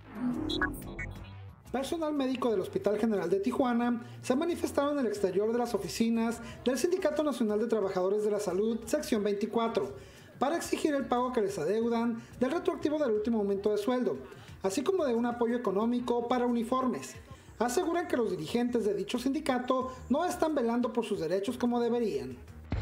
Personal médico del Hospital General de Tijuana se manifestaron en el exterior de las oficinas del Sindicato Nacional de Trabajadores de la Salud, sección veinticuatro, para exigir el pago que les adeudan del retroactivo del último aumento de sueldo, así como de un apoyo económico para uniformes. Aseguran que los dirigentes de dicho sindicato no están velando por sus derechos como deberían.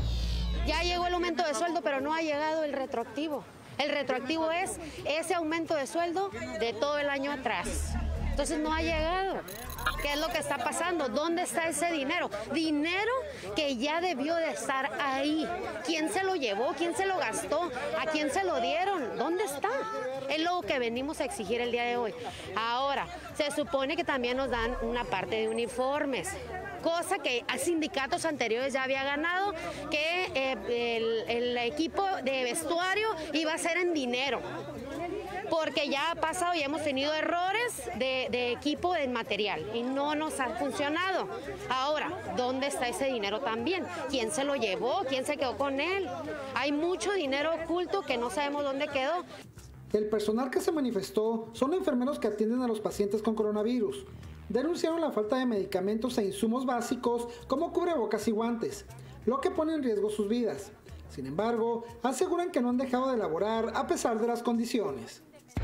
Ya llegó el aumento de sueldo, pero no ha llegado el retroactivo. El retroactivo es ese aumento de sueldo de todo el año atrás. Entonces no ha llegado. ¿Qué es lo que está pasando? ¿Dónde está ese dinero? Dinero que ya debió de estar ahí. ¿Quién se lo llevó? ¿Quién se lo gastó? ¿A quién se lo dieron? ¿Dónde está? Es lo que venimos a exigir el día de hoy. Ahora, se supone que también nos dan una parte de uniformes, cosa que a sindicatos anteriores ya había ganado, que eh, el, el equipo de vestuario iba a ser en dinero. Porque ya ha pasado y hemos tenido errores de, de equipo de material y no nos ha funcionado. Ahora, ¿dónde está ese dinero también? ¿Quién se lo llevó? ¿Quién se quedó con él? Hay mucho dinero oculto que no sabemos dónde quedó.
El personal que se manifestó son enfermeros que atienden a los pacientes con coronavirus. Denunciaron la falta de medicamentos e insumos básicos como cubrebocas y guantes, lo que pone en riesgo sus vidas. Sin embargo, aseguran que no han dejado de laborar a pesar de las condiciones.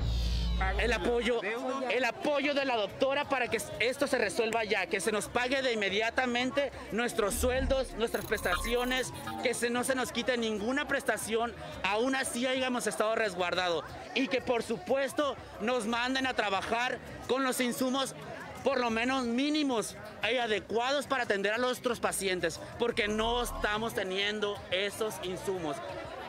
El apoyo, el apoyo de la doctora para que esto se resuelva ya, que se nos pague de inmediatamente nuestros sueldos, nuestras prestaciones, que se, no se nos quite ninguna prestación, aún así hayamos estado resguardados, y que por supuesto nos manden a trabajar con los insumos por lo menos mínimos y adecuados para atender a nuestros pacientes, porque no estamos teniendo esos insumos.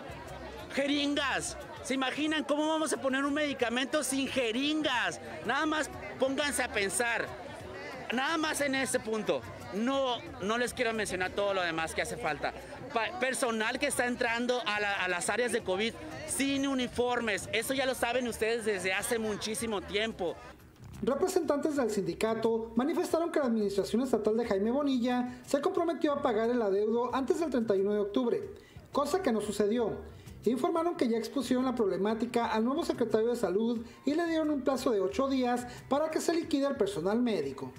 Jeringas. ¿Se imaginan cómo vamos a poner un medicamento sin jeringas? Nada más pónganse a pensar, nada más en ese punto. No, no les quiero mencionar todo lo demás que hace falta. Pa- personal que está entrando a, la, a las áreas de COVID sin uniformes, eso ya lo saben ustedes desde hace muchísimo tiempo.
Representantes del sindicato manifestaron que la administración estatal de Jaime Bonilla se comprometió a pagar el adeudo antes del treinta y uno de octubre, cosa que no sucedió. Informaron que ya expusieron la problemática al nuevo secretario de Salud y le dieron un plazo de ocho días para que se liquide al personal médico.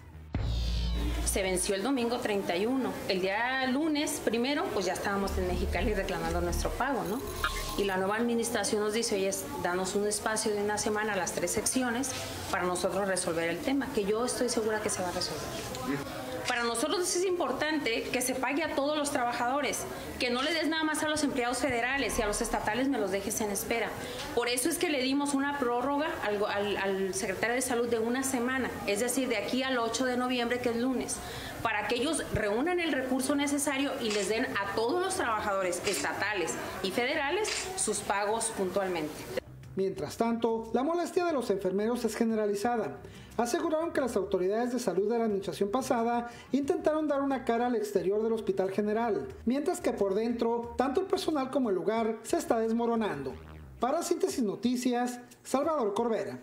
Se venció el domingo treinta y uno. El día lunes primero, pues ya estábamos en Mexicali reclamando nuestro pago, ¿no? Y la nueva administración nos dice, oye, danos un espacio de una semana a las tres secciones para nosotros resolver el tema, que yo estoy segura que se va a resolver. Para nosotros es importante que se pague a todos los trabajadores, que no le des nada más a los empleados federales y a los estatales me los dejes en espera. Por eso es que le dimos una prórroga al, al, al secretario de Salud de una semana, es decir, de aquí al ocho de noviembre, que es lunes, para que ellos reúnan el recurso necesario y les den a todos los trabajadores estatales y federales sus pagos puntualmente.
Mientras tanto, la molestia de los enfermeros es generalizada. Aseguraron que las autoridades de salud de la administración pasada intentaron dar una cara al exterior del Hospital General, mientras que por dentro, tanto el personal como el lugar se está desmoronando. Para Síntesis Noticias, Salvador Corbera.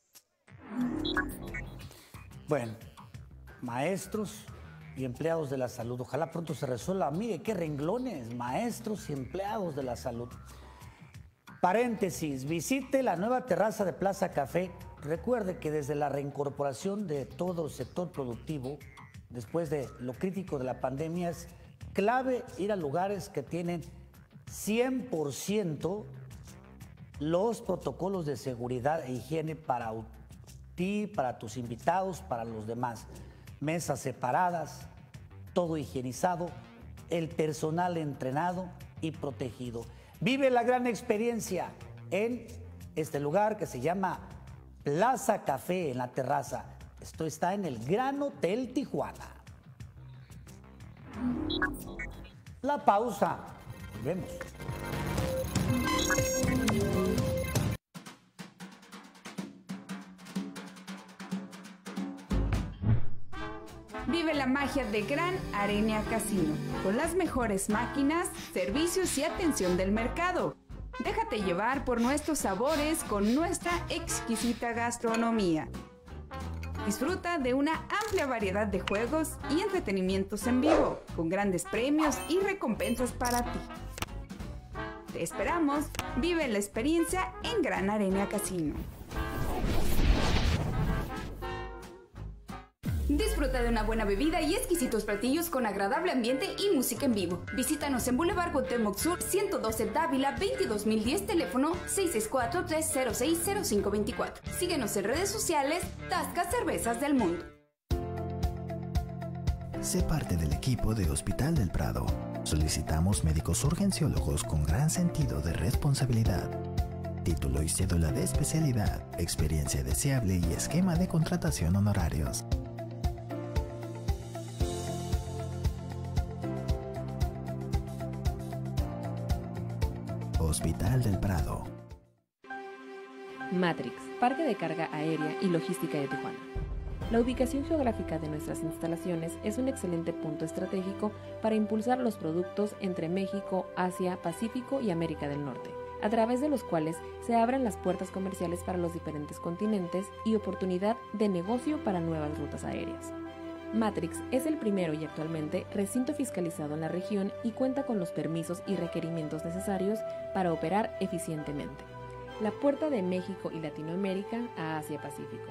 Bueno, maestros y empleados de la salud. Ojalá pronto se resuelva. Mire qué renglones, maestros y empleados de la salud. Paréntesis, visite la nueva terraza de Plaza Café. Recuerde que desde la reincorporación de todo el sector productivo, después de lo crítico de la pandemia, es clave ir a lugares que tienen cien por ciento los protocolos de seguridad e higiene para ti, para tus invitados, para los demás. Mesas separadas, todo higienizado, el personal entrenado y protegido. Vive la gran experiencia en este lugar que se llama Plaza Café, en la terraza. Esto está en el Gran Hotel Tijuana. La pausa. Volvemos.
Vive la magia de Gran Arena Casino, con las mejores máquinas, servicios y atención del mercado. Déjate llevar por nuestros sabores con nuestra exquisita gastronomía. Disfruta de una amplia variedad de juegos y entretenimientos en vivo, con grandes premios y recompensas para ti. Te esperamos, vive la experiencia en Gran Arena Casino. Disfruta de una buena bebida y exquisitos platillos con agradable ambiente y música en vivo. Visítanos en Boulevard Cuauhtémoc Sur, ciento doce Dávila, veintidós mil diez, teléfono seis seis cuatro, tres cero seis, cero cinco dos cuatro. Síguenos en redes sociales, Tasca Cervezas del Mundo.
Sé parte del equipo de Hospital del Prado. Solicitamos médicos urgenciólogos con gran sentido de responsabilidad. Título y cédula de especialidad, experiencia deseable y esquema de contratación honorarios. Hospital del Prado.
Matrix, Parque de Carga Aérea y Logística de Tijuana. La ubicación geográfica de nuestras instalaciones es un excelente punto estratégico para impulsar los productos entre México, Asia, Pacífico y América del Norte, a través de los cuales se abren las puertas comerciales para los diferentes continentes y oportunidad de negocio para nuevas rutas aéreas. Matrix es el primero y actualmente recinto fiscalizado en la región y cuenta con los permisos y requerimientos necesarios para operar eficientemente. La puerta de México y Latinoamérica a Asia-Pacífico.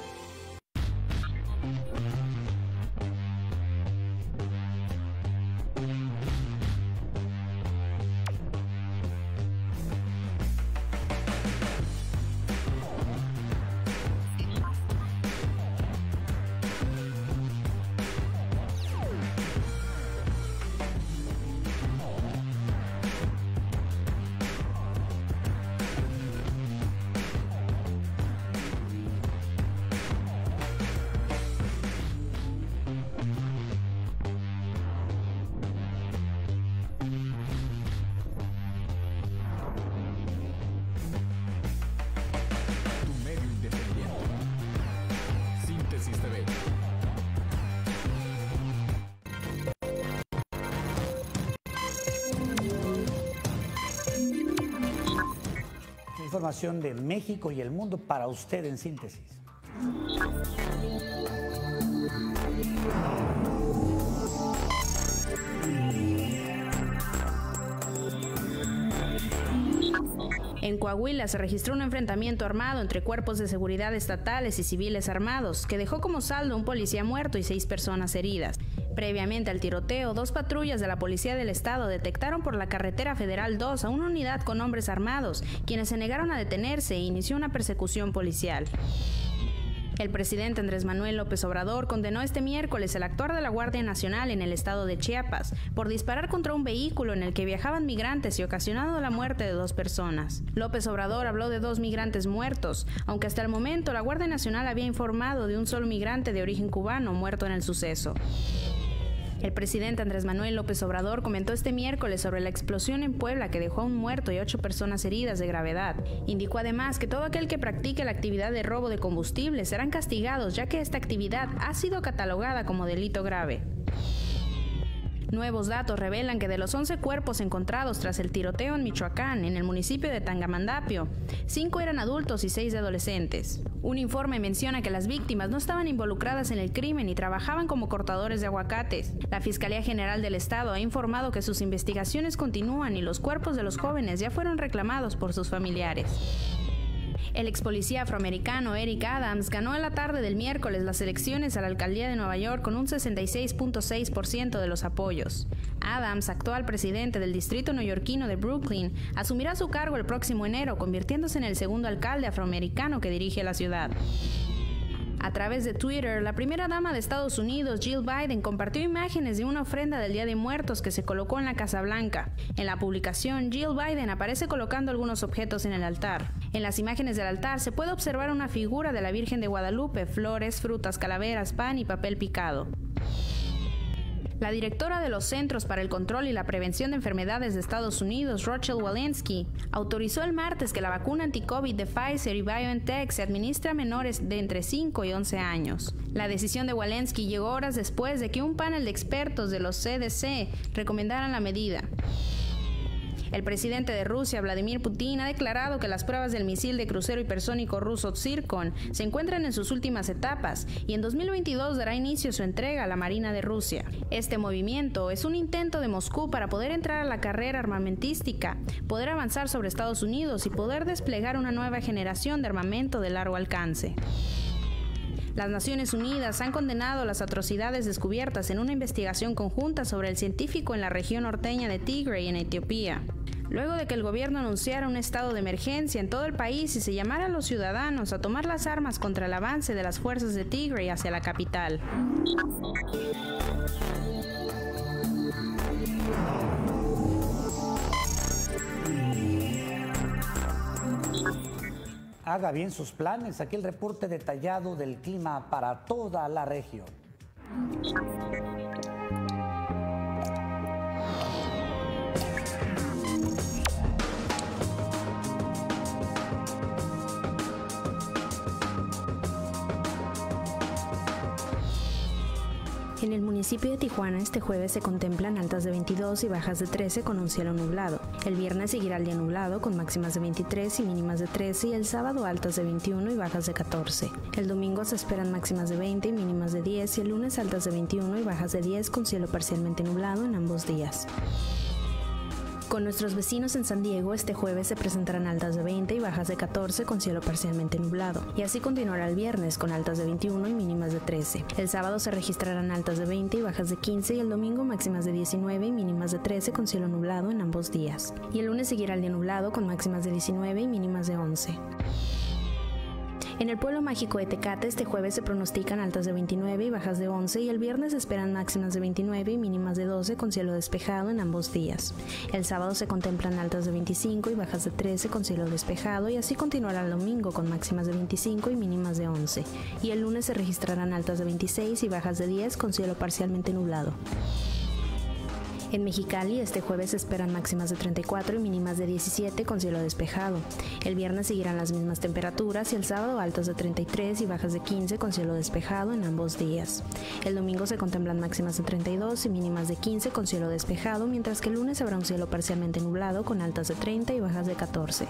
Información de México y el mundo para usted en síntesis.
En Coahuila se registró un enfrentamiento armado entre cuerpos de seguridad estatales y civiles armados, que dejó como saldo un policía muerto y seis personas heridas. Previamente al tiroteo, dos patrullas de la Policía del Estado detectaron por la carretera Federal dos a una unidad con hombres armados, quienes se negaron a detenerse e inició una persecución policial. El presidente Andrés Manuel López Obrador condenó este miércoles el actuar de la Guardia Nacional en el estado de Chiapas por disparar contra un vehículo en el que viajaban migrantes y ocasionando la muerte de dos personas. López Obrador habló de dos migrantes muertos, aunque hasta el momento la Guardia Nacional había informado de un solo migrante de origen cubano muerto en el suceso. El presidente Andrés Manuel López Obrador comentó este miércoles sobre la explosión en Puebla que dejó a un muerto y ocho personas heridas de gravedad. Indicó además que todo aquel que practique la actividad de robo de combustible serán castigados, ya que esta actividad ha sido catalogada como delito grave.
Nuevos datos revelan que de los once cuerpos encontrados tras el tiroteo en Michoacán, en el municipio de Tangamandapio, cinco eran adultos y seis adolescentes. Un informe menciona que las víctimas no estaban involucradas en el crimen y trabajaban como cortadores de aguacates. La Fiscalía General del Estado ha informado que sus investigaciones continúan y los cuerpos de los jóvenes ya fueron reclamados por sus familiares. El ex policía afroamericano Eric Adams ganó en la tarde del miércoles las elecciones a la alcaldía de Nueva York con un sesenta y seis punto seis por ciento de los apoyos. Adams, actual presidente del distrito neoyorquino de Brooklyn, asumirá su cargo el próximo enero, convirtiéndose en el segundo alcalde afroamericano que dirige la ciudad. A través de Twitter, la primera dama de Estados Unidos, Jill Biden, compartió imágenes de una ofrenda del Día de Muertos que se colocó en la Casa Blanca. En la publicación, Jill Biden aparece colocando algunos objetos en el altar. En las imágenes del altar se puede observar una figura de la Virgen de Guadalupe, flores, frutas, calaveras, pan y papel picado. La directora de los Centros para el Control y la Prevención de Enfermedades de Estados Unidos, Rochelle Walensky, autorizó el martes que la vacuna anti-COVID de Pfizer y BioNTech se administre a menores de entre cinco y once años. La decisión de Walensky llegó horas después de que un panel de expertos de los C D C recomendaran la medida. El presidente de Rusia, Vladimir Putin, ha declarado que las pruebas del misil de crucero hipersónico ruso Zircon se encuentran en sus últimas etapas y en dos mil veintidós dará inicio su entrega a la Marina de Rusia. Este movimiento es un intento de Moscú para poder entrar a la carrera armamentística, poder avanzar sobre Estados Unidos y poder desplegar una nueva generación de armamento de largo alcance. Las Naciones Unidas han condenado las atrocidades descubiertas en una investigación conjunta sobre el científico en la región norteña de Tigray, en Etiopía. Luego de que el gobierno anunciara un estado de emergencia en todo el país y se llamara a los ciudadanos a tomar las armas contra el avance de las fuerzas de Tigray hacia la capital.
Haga bien sus planes. Aquí el reporte detallado del clima para toda la región.
En el municipio de Tijuana este jueves se contemplan altas de veintidós y bajas de trece con un cielo nublado. El viernes seguirá el día nublado con máximas de veintitrés y mínimas de trece y el sábado altas de veintiuno y bajas de catorce. El domingo se esperan máximas de veinte y mínimas de diez y el lunes altas de veintiuno y bajas de diez con cielo parcialmente nublado en ambos días. Con nuestros vecinos en San Diego, este jueves se presentarán altas de veinte y bajas de catorce con cielo parcialmente nublado. Y así continuará el viernes con altas de veintiuno y mínimas de trece. El sábado se registrarán altas de veinte y bajas de quince y el domingo máximas de diecinueve y mínimas de trece con cielo nublado en ambos días. Y el lunes seguirá el día nublado con máximas de diecinueve y mínimas de once. En el pueblo mágico de Tecate este jueves se pronostican altas de veintinueve y bajas de once y el viernes se esperan máximas de veintinueve y mínimas de doce con cielo despejado en ambos días. El sábado se contemplan altas de veinticinco y bajas de trece con cielo despejado y así continuará el domingo con máximas de veinticinco y mínimas de once. Y el lunes se registrarán altas de veintiséis y bajas de diez con cielo parcialmente nublado. En Mexicali este jueves se esperan máximas de treinta y cuatro y mínimas de diecisiete con cielo despejado. El viernes seguirán las mismas temperaturas y el sábado altas de treinta y tres y bajas de quince con cielo despejado en ambos días. El domingo se contemplan máximas de treinta y dos y mínimas de quince con cielo despejado, mientras que el lunes habrá un cielo parcialmente nublado con altas de treinta y bajas de catorce.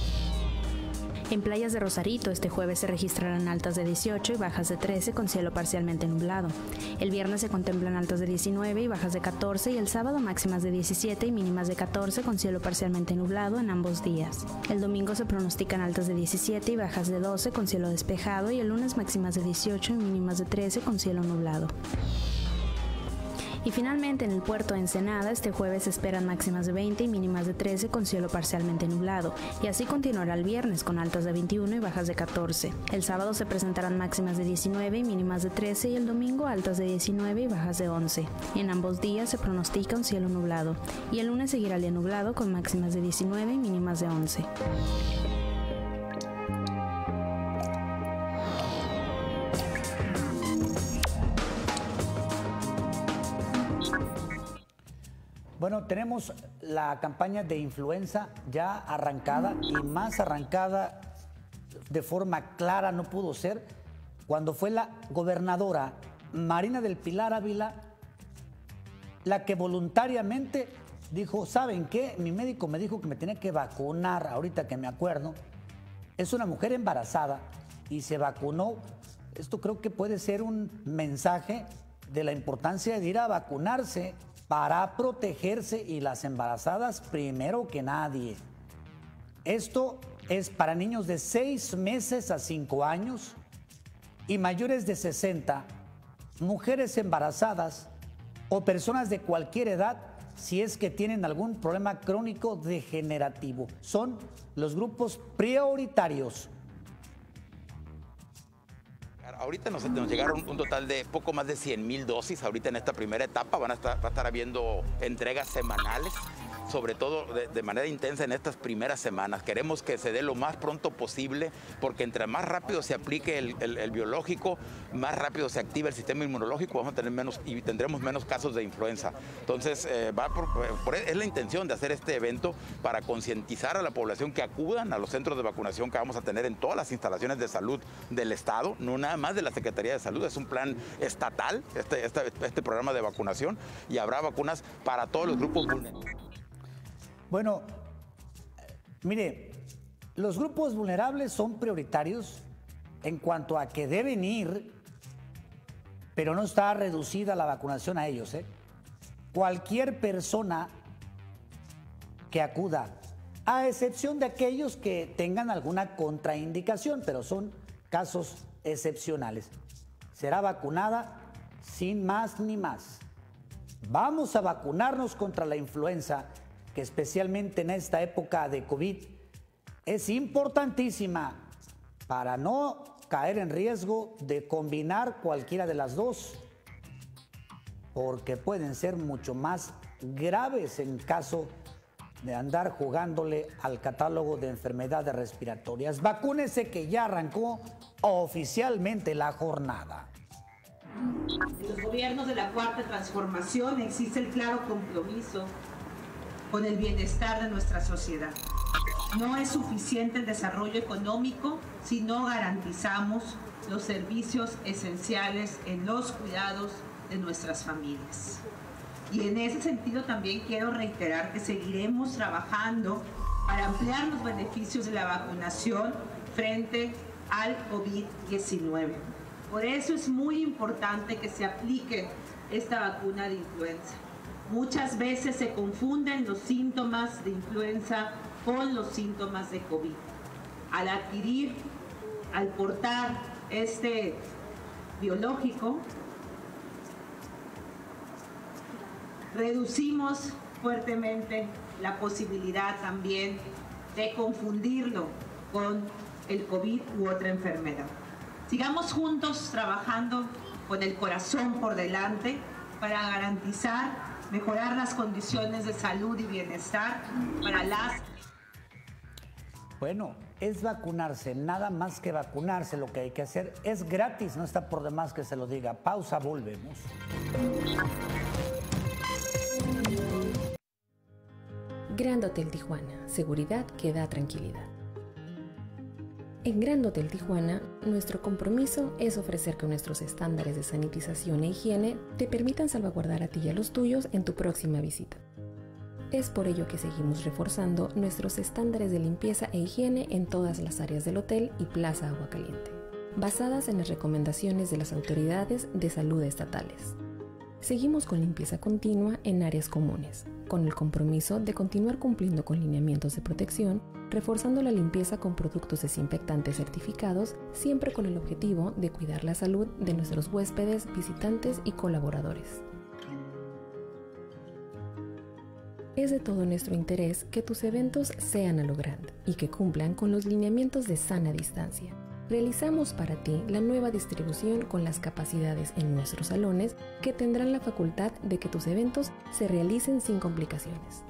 En playas de Rosarito este jueves se registrarán altas de dieciocho y bajas de trece con cielo parcialmente nublado. El viernes se contemplan altas de diecinueve y bajas de catorce y el sábado máximas de diecisiete y mínimas de catorce con cielo parcialmente nublado en ambos días. El domingo se pronostican altas de diecisiete y bajas de doce con cielo despejado y el lunes máximas de dieciocho y mínimas de trece con cielo nublado. Y finalmente en el puerto de Ensenada este jueves se esperan máximas de veinte y mínimas de trece con cielo parcialmente nublado, y así continuará el viernes con altas de veintiuno y bajas de catorce. El sábado se presentarán máximas de diecinueve y mínimas de trece y el domingo altas de diecinueve y bajas de once. En ambos días se pronostica un cielo nublado, y el lunes seguirá el día nublado con máximas de diecinueve y mínimas de once.
Bueno, tenemos la campaña de influenza ya arrancada y más arrancada de forma clara no pudo ser cuando fue la gobernadora Marina del Pilar Ávila la que voluntariamente dijo, ¿saben qué? Mi médico me dijo que me tenía que vacunar, ahorita que me acuerdo. Es una mujer embarazada y se vacunó. Esto creo que puede ser un mensaje de la importancia de ir a vacunarse para protegerse, y las embarazadas primero que nadie. Esto es para niños de seis meses a cinco años y mayores de sesenta, mujeres embarazadas o personas de cualquier edad si es que tienen algún problema crónico degenerativo. Son los grupos prioritarios.
Ahorita nos, nos llegaron un total de poco más de cien mil dosis. Ahorita en esta primera etapa van a estar, va a estar habiendo entregas semanales, sobre todo de, de manera intensa en estas primeras semanas. Queremos que se dé lo más pronto posible, porque entre más rápido se aplique el, el, el biológico, más rápido se activa el sistema inmunológico, vamos a tener menos y tendremos menos casos de influenza. Entonces, eh, va por, por, es la intención de hacer este evento para concientizar a la población que acudan a los centros de vacunación que vamos a tener en todas las instalaciones de salud del Estado, no nada más de la Secretaría de Salud. Es un plan estatal, este, este, este programa de vacunación, y habrá vacunas para todos los grupos vulnerables.
Bueno, mire, los grupos vulnerables son prioritarios en cuanto a que deben ir, pero no está reducida la vacunación a ellos, ¿eh? Cualquier persona que acuda, a excepción de aquellos que tengan alguna contraindicación, pero son casos excepcionales, será vacunada sin más ni más. Vamos a vacunarnos contra la influenza, que especialmente en esta época de COVID es importantísima para no caer en riesgo de combinar cualquiera de las dos, porque pueden ser mucho más graves en caso de andar jugándole al catálogo de enfermedades respiratorias. Vacúnese, que ya arrancó oficialmente la jornada.
En los gobiernos de la Cuarta Transformación existe el claro compromiso con el bienestar de nuestra sociedad. No es suficiente el desarrollo económico si no garantizamos los servicios esenciales en los cuidados de nuestras familias. Y en ese sentido también quiero reiterar que seguiremos trabajando para ampliar los beneficios de la vacunación frente al COVID diecinueve. Por eso es muy importante que se aplique esta vacuna de influenza. Muchas veces se confunden los síntomas de influenza con los síntomas de COVID. Al adquirir, al portar este biológico, reducimos fuertemente la posibilidad también de confundirlo con el COVID u otra enfermedad. Sigamos juntos trabajando con el corazón por delante para garantizar mejorar las condiciones de salud y bienestar para las...
Bueno, es vacunarse, nada más que vacunarse. Lo que hay que hacer es gratis, no está por demás que se lo diga. Pausa, volvemos.
Grand Hotel Tijuana, seguridad que da tranquilidad. En Grand Hotel Tijuana, nuestro compromiso es ofrecer que nuestros estándares de sanitización e higiene te permitan salvaguardar a ti y a los tuyos en tu próxima visita. Es por ello que seguimos reforzando nuestros estándares de limpieza e higiene en todas las áreas del hotel y Plaza Agua Caliente, basadas en las recomendaciones de las autoridades de salud estatales. Seguimos con limpieza continua en áreas comunes, con el compromiso de continuar cumpliendo con lineamientos de protección, reforzando la limpieza con productos desinfectantes certificados, siempre con el objetivo de cuidar la salud de nuestros huéspedes, visitantes y colaboradores. Es de todo nuestro interés que tus eventos sean a lo grande y que cumplan con los lineamientos de sana distancia. Realizamos para ti la nueva distribución con las capacidades en nuestros salones que tendrán la facultad de que tus eventos se realicen sin complicaciones.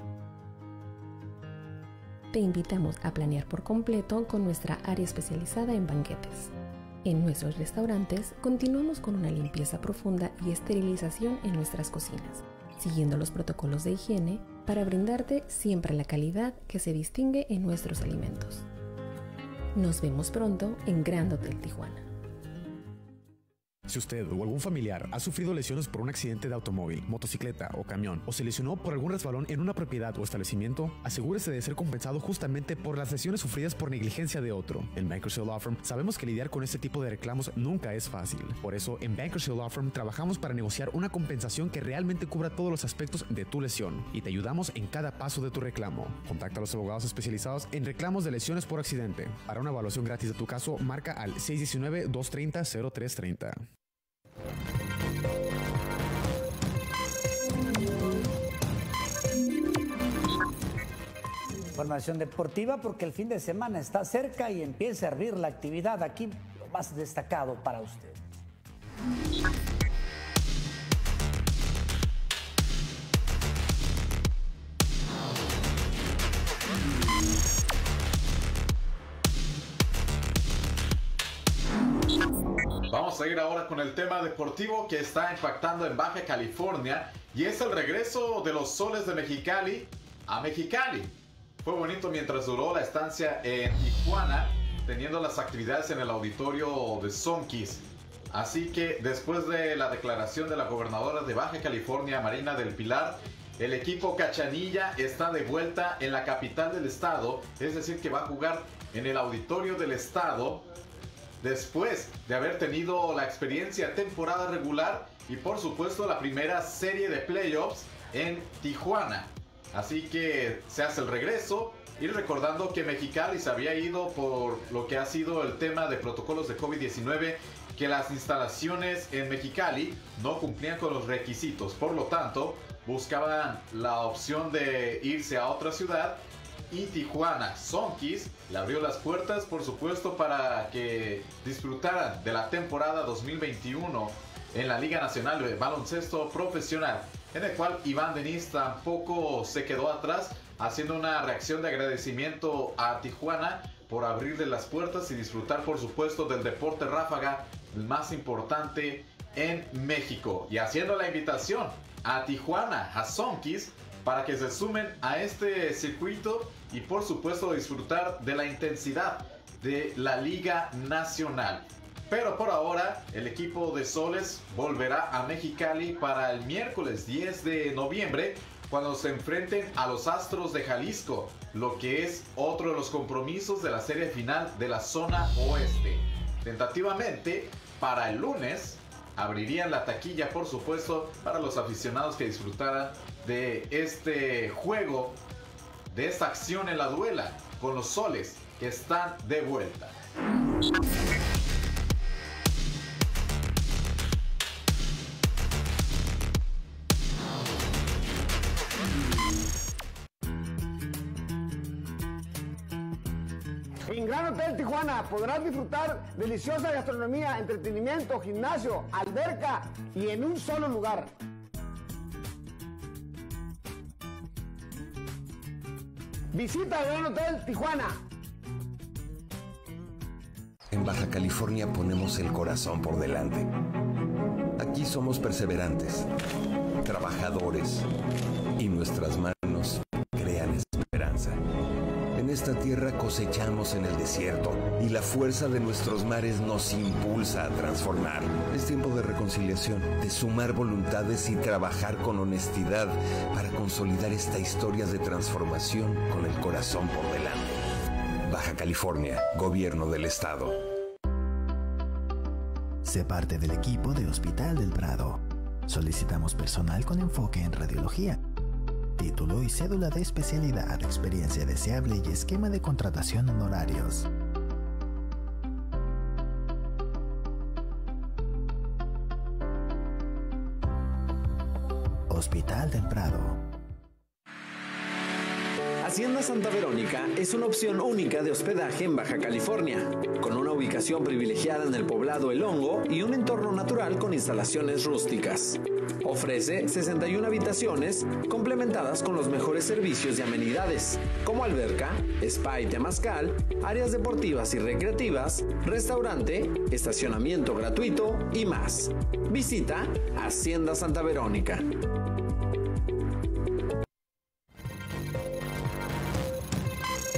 Te invitamos a planear por completo con nuestra área especializada en banquetes. En nuestros restaurantes continuamos con una limpieza profunda y esterilización en nuestras cocinas, siguiendo los protocolos de higiene para brindarte siempre la calidad que se distingue en nuestros alimentos. Nos vemos pronto en Grand Hotel Tijuana.
Si usted o algún familiar ha sufrido lesiones por un accidente de automóvil, motocicleta o camión, o se lesionó por algún resbalón en una propiedad o establecimiento, asegúrese de ser compensado justamente por las lesiones sufridas por negligencia de otro. En Bankers Hill Law Firm sabemos que lidiar con este tipo de reclamos nunca es fácil. Por eso, en Bankers Hill Law Firm trabajamos para negociar una compensación que realmente cubra todos los aspectos de tu lesión y te ayudamos en cada paso de tu reclamo. Contacta a los abogados especializados en reclamos de lesiones por accidente. Para una evaluación gratis de tu caso, marca al seis uno nueve, dos tres cero, cero tres tres cero.
Información deportiva porque el fin de semana está cerca y empieza a hervir la actividad. Aquí lo más destacado para usted.
Vamos a ir ahora con el tema deportivo que está impactando en Baja California y es el regreso de los Soles de Mexicali a Mexicali. Fue bonito mientras duró la estancia en Tijuana, teniendo las actividades en el auditorio de Sonquis. Así que después de la declaración de la gobernadora de Baja California, Marina del Pilar, el equipo Cachanilla está de vuelta en la capital del estado, es decir que va a jugar en el auditorio del estado después de haber tenido la experiencia temporada regular y por supuesto la primera serie de playoffs en Tijuana. Así que se hace el regreso y recordando que Mexicali se había ido por lo que ha sido el tema de protocolos de COVID diecinueve, que las instalaciones en Mexicali no cumplían con los requisitos. Por lo tanto, buscaban la opción de irse a otra ciudad y Tijuana Sonquis le abrió las puertas, por supuesto, para que disfrutaran de la temporada dos mil veintiuno en la Liga Nacional de Baloncesto Profesional, en el cual Iván Denis tampoco se quedó atrás, haciendo una reacción de agradecimiento a Tijuana por abrirle las puertas y disfrutar, por supuesto, del deporte ráfaga, el más importante en México, y haciendo la invitación a Tijuana, a Sonquis, para que se sumen a este circuito y por supuesto disfrutar de la intensidad de la Liga Nacional. Pero por ahora el equipo de Soles volverá a Mexicali para el miércoles diez de noviembre, cuando se enfrenten a los Astros de Jalisco, lo que es otro de los compromisos de la serie final de la zona oeste. Tentativamente para el lunes abrirían la taquilla, por supuesto, para los aficionados que disfrutaran de este juego, de esta acción en la duela con los Soles que están de vuelta.
En Gran Hotel Tijuana podrás disfrutar deliciosa gastronomía, entretenimiento, gimnasio, alberca y en un solo lugar. Visita Gran Hotel Tijuana.
En Baja California ponemos el corazón por delante. Aquí somos perseverantes, trabajadores y nuestras manos crean esperanza. En esta tierra cosechamos en el desierto y la fuerza de nuestros mares nos impulsa a transformar. Es tiempo de reconciliación, de sumar voluntades y trabajar con honestidad para consolidar esta historia de transformación con el corazón por delante. Baja California, Gobierno del Estado.
Sé parte del equipo de Hospital del Prado. Solicitamos personal con enfoque en radiología. Título y cédula de especialidad, experiencia deseable y esquema de contratación en horarios. Hospital del Prado.
Hacienda Santa Verónica es una opción única de hospedaje en Baja California, con una ubicación privilegiada en el poblado El Hongo y un entorno natural con instalaciones rústicas. Ofrece sesenta y una habitaciones complementadas con los mejores servicios y amenidades, como alberca, spa y temazcal, áreas deportivas y recreativas, restaurante, estacionamiento gratuito y más. Visita Hacienda Santa Verónica.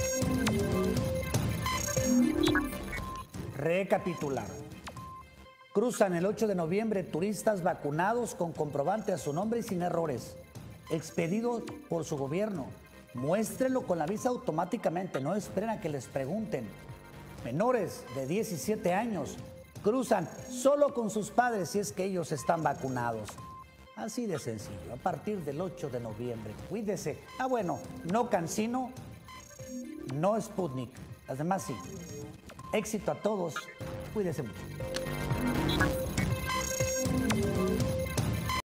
Recapitular. Cruzan el ocho de noviembre turistas vacunados con comprobante a su nombre y sin errores, expedido por su gobierno. Muéstrenlo con la visa automáticamente, no esperen a que les pregunten. Menores de diecisiete años cruzan solo con sus padres si es que ellos están vacunados. Así de sencillo, a partir del ocho de noviembre. Cuídese. Ah, bueno, no Cancino, no Sputnik, las demás sí. Éxito a todos, cuídese mucho.